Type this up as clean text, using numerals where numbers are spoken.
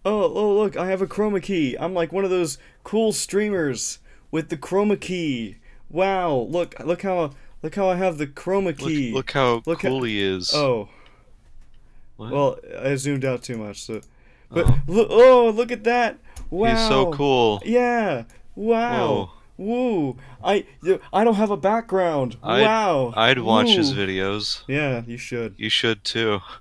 Oh, look, I have a Chroma Key. I'm like one of those cool streamers with the Chroma Key. Wow, look how I have the Chroma Key. Look how Look how, cool he is. oh, What? well, I zoomed out too much, so, but Oh, look, oh, look at that. he's so Wow. cool. Yeah. Wow. Whoa. Woo. I don't have a background. I'd Wow. I'd watch his Woo. videos. Yeah, you should. You should too.